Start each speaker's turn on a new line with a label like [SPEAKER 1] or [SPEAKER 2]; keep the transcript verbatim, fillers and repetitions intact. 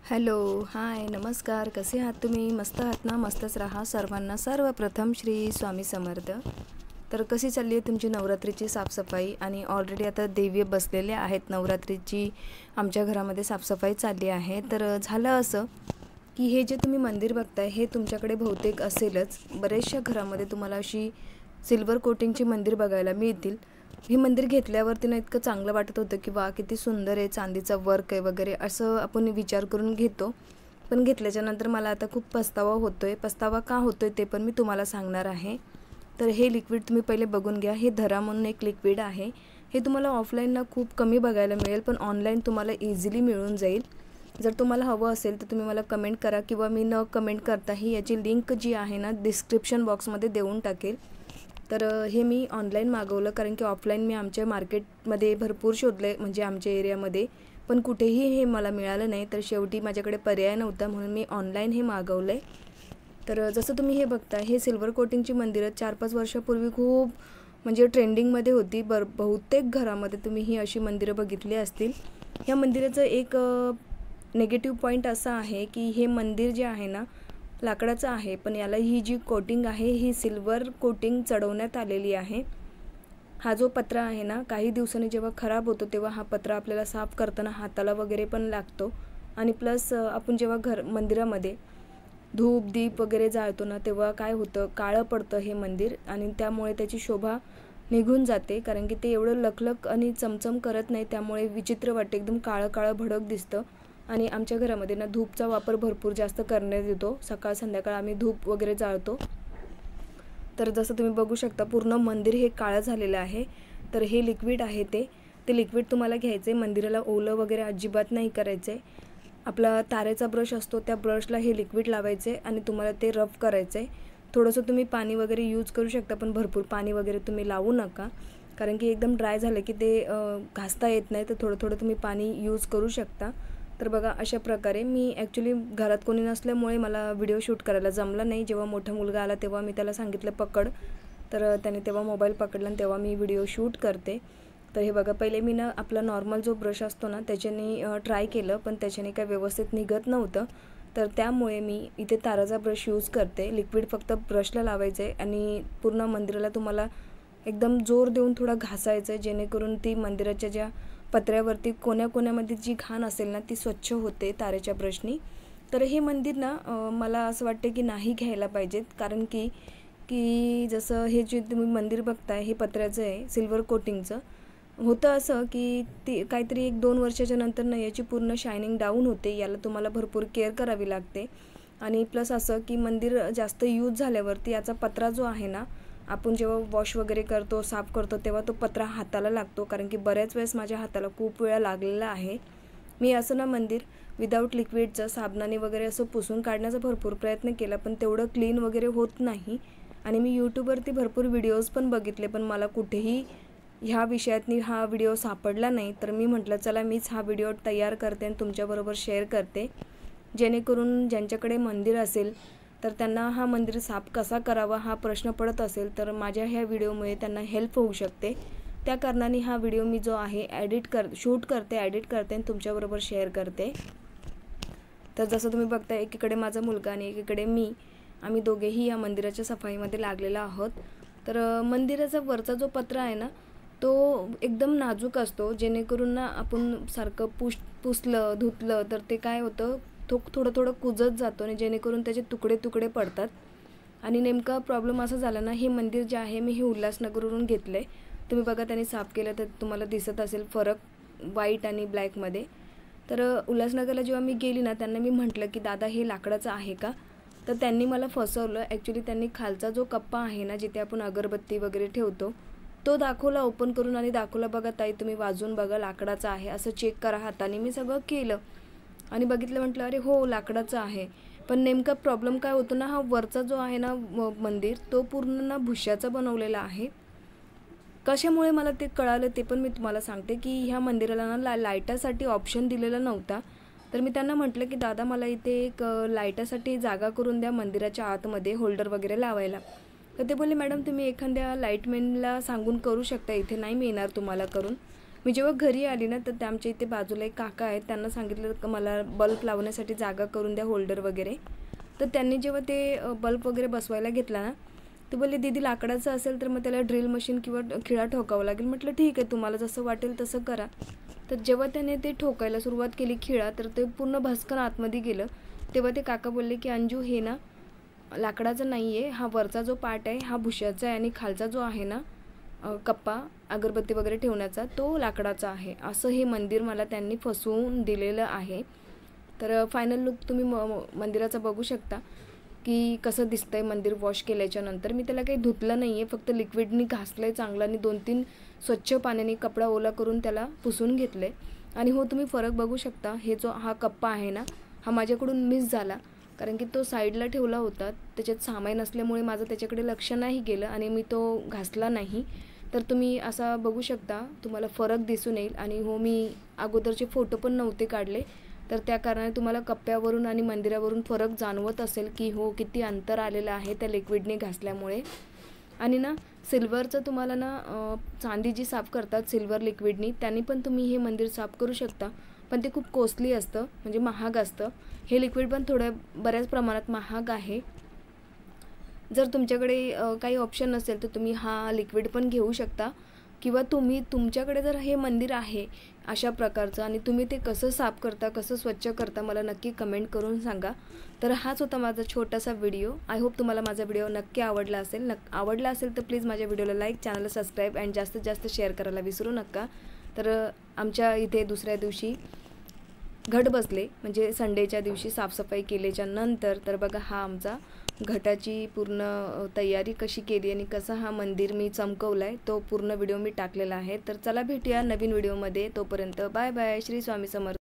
[SPEAKER 1] Hello, हाय, नमस्कार. कसे आहात तुम्ही? मस्त आहात ना? मस्तच राहा. सर्वांना सर्वप्रथम श्री स्वामी समर्थ. तर कशी चालली आहे तुमची नवरात्रीची साफसफाई? आणि ऑलरेडी आता देवी बसलेले आहेत. नवरात्रीची आमच्या घरामध्ये साफसफाई चालली आहे. तर झालं असं की हे जे तुम्ही मंदिर बघताय हे तुमच्याकडे बहुतेक असेलच. बऱ्याचशा घरामध्ये तुम्हाला अशी सिल्वर कोटिंगची मंदिर बघायला मिळतील. हे मंदिर घेतल्यावरती ना इतकं चांगलं वाटत होतं की वा किती सुंदर आहे, चांदीचा वर्क आहे वगैरे असं आपण विचार करून घेतो. पण घेतल्याच्या नंतर मला आता खूप पस्तावा होतोय. पस्तावा का होतोय ते पण मी तुम्हाला सांगणार आहे. तर हे लिक्विड तुम्ही पहिले बघून घ्या. हे धरा म्हणून एक लिक्विड आहे. हे तुम्हाला ऑफलाईनला खूप कमी बघायला मिळेल, पण ऑनलाईन तुम्हाला इझिली मिळून जाईल. जर तुम्हाला हवं असेल तर तुम्ही मला कमेंट करा किंवा मी न कमेंट करताही याची लिंक जी आहे ना डिस्क्रिप्शन बॉक्समध्ये देऊन टाकेल. तर हे मी ऑनलाईन मागवलं, कारण की ऑफलाईन मी आमच्या मार्केटमध्ये भरपूर शोधले, म्हणजे आमच्या एरियामध्ये, पण कुठेही हे मला मिळालं नाही. तर शेवटी माझ्याकडे पर्याय नव्हता म्हणून मी ऑनलाईन हे मागवलं आहे. तर जसं तुम्ही हे बघता, हे सिल्वर कोटिंगची मंदिरं चार पाच वर्षापूर्वी खूप म्हणजे ट्रेंडिंगमध्ये होती. बर बहुतेक घरामध्ये तुम्ही ही अशी मंदिरं बघितली असतील. ह्या मंदिराचं एक नेगेटिव्ह पॉईंट असा आहे की हे मंदिर जे आहे ना लाकडाचं आहे, पण याला ही जी कोटिंग आहे ही सिल्वर कोटिंग चढवण्यात आलेली आहे. हा जो पत्रा आहे ना काही दिवसांनी जेव्हा खराब होतो तेव्हा हा पत्रा आपल्याला साफ करताना हाताला वगैरे पण लागतो. आणि प्लस आपण जेव्हा घर मंदिरामध्ये धूप दीप वगैरे जाळतो ना तेव्हा काय होतं, काळं पडतं हे मंदिर आणि त्यामुळे त्याची शोभा निघून जाते. कारण की ते एवढं लखलख आणि चमचम करत नाही, त्यामुळे विचित्र वाटते, एकदम काळं काळं भडक दिसतं. आणि आमच्या घरामध्ये ना धूपचा वापर भरपूर जास्त करण्यात येतो. सकाळ संध्याकाळ आम्ही धूप वगैरे जाळतो. तर जसं तुम्ही बघू शकता पूर्ण मंदिर हे काळं झालेलं आहे. तर हे लिक्विड आहे ते ते लिक्विड तुम्हाला घ्यायचं आहे. मंदिराला ओलं वगैरे अजिबात नाही करायचं आहे. आपला तारेचा ब्रश असतो त्या ब्रशला हे लिक्विड लावायचं आहे आणि तुम्हाला ते रब करायचं आहे. थोडंसं तुम्ही पाणी वगैरे यूज करू शकता, पण भरपूर पाणी वगैरे तुम्ही लावू नका, कारण की एकदम ड्राय झालं की ते घासता येत नाही. तर थोडं थोडं तुम्ही पाणी यूज करू शकता. तर बघा अशा प्रकारे मी ॲक्च्युली घरात कोणी नसल्यामुळे मला व्हिडिओ शूट करायला जमला नाही. जेव्हा मोठा मुलगा आला तेव्हा मी त्याला सांगितलं पकड, तर त्याने तेव्हा मोबाईल पकडला आणि तेव्हा मी व्हिडिओ शूट करते. तर हे बघा पहिले मी ना आपला नॉर्मल जो ब्रश असतो ना त्याच्याने ट्राय केलं, पण त्याच्याने काय व्यवस्थित निघत नव्हतं. तर त्यामुळे मी इथे ताराचा ब्रश यूज करते. लिक्विड फक्त ब्रशला लावायचं आहे आणि पूर्ण मंदिराला तुम्हाला एकदम जोर देऊन थोडा घासायचं आहे, जेणेकरून ती मंदिराच्या ज्या पत्र्यावरती कोण्या कोण्यामध्ये जी घाण असेल ना ती स्वच्छ होते तारेच्या ब्रशनी. तर हे मंदिर ना मला असं वाटतं की नाही घ्यायला पाहिजेत, कारण की की जसं हे जे तुम्ही मंदिर बघताय हे पत्र्याचं आहे, सिल्वर कोटिंगचं. होतं असं की ती काहीतरी एक दोन वर्षाच्या नंतर ना याची पूर्ण शायनिंग डाऊन होते. याला तुम्हाला भरपूर केअर करावी लागते. आणि प्लस असं की मंदिर जास्त यूज झाल्यावरती याचा पत्रा जो आहे ना आपण जेव्हा वॉश वगैरे करतो, साफ करतो, तेव्हा तो पत्रा हाताला लागतो. कारण की बऱ्याच वेळेस माझ्या हाताला खूप वेळा लागलेला आहे. मी असं ना मंदिर विदाऊट लिक्विडचं साबणाने वगैरे असं पुसून काढण्याचा भरपूर प्रयत्न केला, पण तेवढं क्लीन वगैरे होत नाही. आणि मी यूट्यूबवरती भरपूर व्हिडिओज पण बघितले, पण मला कुठेही ह्या विषयातनी हा व्हिडिओ सापडला नाही. तर मी म्हटलं चला मीच हा व्हिडिओ तयार करते आणि तुमच्याबरोबर शेअर करते, जेणेकरून ज्यांच्याकडे मंदिर असेल तर त्यांना हा मंदिर साफ कसा करावा हा प्रश्न पडत असेल तर माझ्या ह्या व्हिडिओमुळे त्यांना हेल्प होऊ शकते. त्या कारणाने हा व्हिडिओ मी जो आहे एडिट कर शूट करते ॲडिट करते आणि तुमच्याबरोबर शेअर करते. तर जसं तुम्ही बघता एकीकडे माझा मुलगा आणि एकीकडे मी, आम्ही दोघेही या मंदिराच्या सफाईमध्ये लागलेलो आहोत. तर मंदिराचा वरचा जो पत्रा आहे ना तो एकदम नाजूक असतो, जेणेकरून ना आपण सारखं पुस पुसलं धुतलं तर ते काय होतं तो थोडं थोडं कुजत जातो आणि जेणेकरून त्याचे तुकडे तुकडे पडतात. आणि नेमका प्रॉब्लेम असा झाला ना, हे मंदिर जे आहे मी हे उल्हासनगरवरून घेतलं आहे. तुम्ही बघा त्यांनी साफ केलं तर तुम्हाला दिसत असेल फरक व्हाईट आणि ब्लॅकमध्ये. तर उल्हासनगरला जेव्हा मी गेली ना त्यांना मी म्हटलं की दादा हे लाकडाचं आहे का, तर त्यांनी मला फसवलं. ॲक्च्युली त्यांनी खालचा जो कप्पा आहे ना जिथे आपण अगरबत्ती वगैरे ठेवतो तो दाखवला ओपन करून आणि दाखवला बघा ताई तुम्ही वाजून बघा लाकडाचा आहे, असं चेक करा हाताने. मी सगळं केलं आणि बघितलं, म्हटलं अरे हो लाकडाचं आहे. पण नेमका प्रॉब्लेम काय होतो ना, हा वरचा जो आहे ना मंदिर तो पूर्ण ना भुश्याचा बनवलेला आहे. कशामुळे मला ते कळालं ते पण मी तुम्हाला सांगते की ह्या मंदिराला ना ला लाईटासाठी ऑप्शन दिलेला नव्हता. तर मी त्यांना म्हटलं की दादा मला इथे एक लाईटासाठी जागा करून द्या मंदिराच्या आतमध्ये होल्डर वगैरे लावायला. तर ते बोलले मॅडम तुम्ही एखाद्या लाईटमॅनला सांगून करू शकता, इथे नाही मिळणार तुम्हाला करून. मी जेव्हा घरी आली ना, तर त्या आमच्या इथे बाजूला एक काका आहेत, त्यांना सांगितलं की मला बल्ब लावण्यासाठी जागा करून द्या, होल्डर वगैरे. तर त्यांनी जेव्हा ते बल्ब वगैरे बसवायला घेतला ना, ते बोलले दीदी लाकडाचं असेल तर मग त्याला ड्रिल मशीन किंवा खिळा ठोकावं लागेल. म्हटलं ठीक आहे, तुम्हाला जसं वाटेल तसं करा. तर जेव्हा त्याने ते ठोकायला सुरुवात केली खिळा, तर ते पूर्ण भस्कन आतमध्ये गेलं. तेव्हा ते काका बोलले की अंजू हे ना लाकडाचं नाही आहे, हा वरचा जो पार्ट आहे हा भुशाचा आहे आणि खालचा जो आहे ना कप्पा अगरबत्ती वगैरे ठेवण्याचा तो लाकडाचा आहे. असं हे मंदिर मला त्यांनी फसवून दिलेलं आहे. तर फायनल लुक तुम्ही म मंदिराचा बघू शकता की कसं दिसतंय मंदिर वॉश केल्याच्यानंतर. मी त्याला काही धुतलं नाही आहे, फक्त लिक्विडनी घासलं आहे चांगलं आणि दोन तीन स्वच्छ पाण्याने कपडा ओला करून त्याला पुसून घेतलं आहे. आणि हो, तुम्ही फरक बघू शकता. हे जो हा कप्पा आहे ना, हा माझ्याकडून मिस झाला, कारण की तो साईडला ठेवला होता, त्याच्यात सामान असल्यामुळे माझं त्याच्याकडे लक्ष नाही गेलं आणि मी तो घासला नाही. तर तुम्ही असा बघू शकता, तुम्हाला फरक दिसून येईल. आणि हो, मी अगोदरचे फोटो पण नव्हते काढले, तर त्या कारणाने तुम्हाला कप्प्यावरून आणि मंदिरावरून फरक जाणवत असेल की हो किती अंतर आलेलं आहे त्या लिक्विडने घासल्यामुळे. आणि ना सिल्वरचं तुम्हाला ना चांदी जी साफ करतात सिल्वर लिक्विडनी, त्यांनी पण तुम्ही हे मंदिर साफ करू शकता, पण ते खूप कॉस्टली असतं, म्हणजे महाग असतं. हे लिक्विड पण थोड्या बऱ्याच प्रमाणात महाग आहे. जर तुमच्याकडे काही ऑप्शन नसेल तर तुम्ही हा लिक्विड पण घेऊ शकता, किंवा तुम्ही तुमच्याकडे जर हे मंदिर आहे अशा प्रकारचं आणि तुम्ही ते कसं साफ करता, कसं स्वच्छ करता, मला नक्की कमेंट करून सांगा. तर हाच होता माझा छोटासा व्हिडिओ. आय होप तुम्हाला माझा व्हिडिओ नक्की आवडला असेल. नक् आवडला असेल तर प्लीज माझ्या व्हिडिओला लाईक, चॅनलला सबस्क्राईब अँड जास्तीत जास्त शेअर करायला विसरू नका. तर आमच्या इथे दुसऱ्या दिवशी घट बसले, म्हणजे संडेच्या दिवशी साफसफाई केल्याच्या नंतर. तर बघा हा आमचा घटाची पूर्ण तयारी कशी केली आणि कसा हा मंदिर मी चमकवला आहे, तो पूर्ण व्हिडिओ मी टाकलेला आहे. तर चला भेटूया नवीन व्हिडिओमध्ये. तोपर्यंत बाय बाय. श्री स्वामी समर्थ.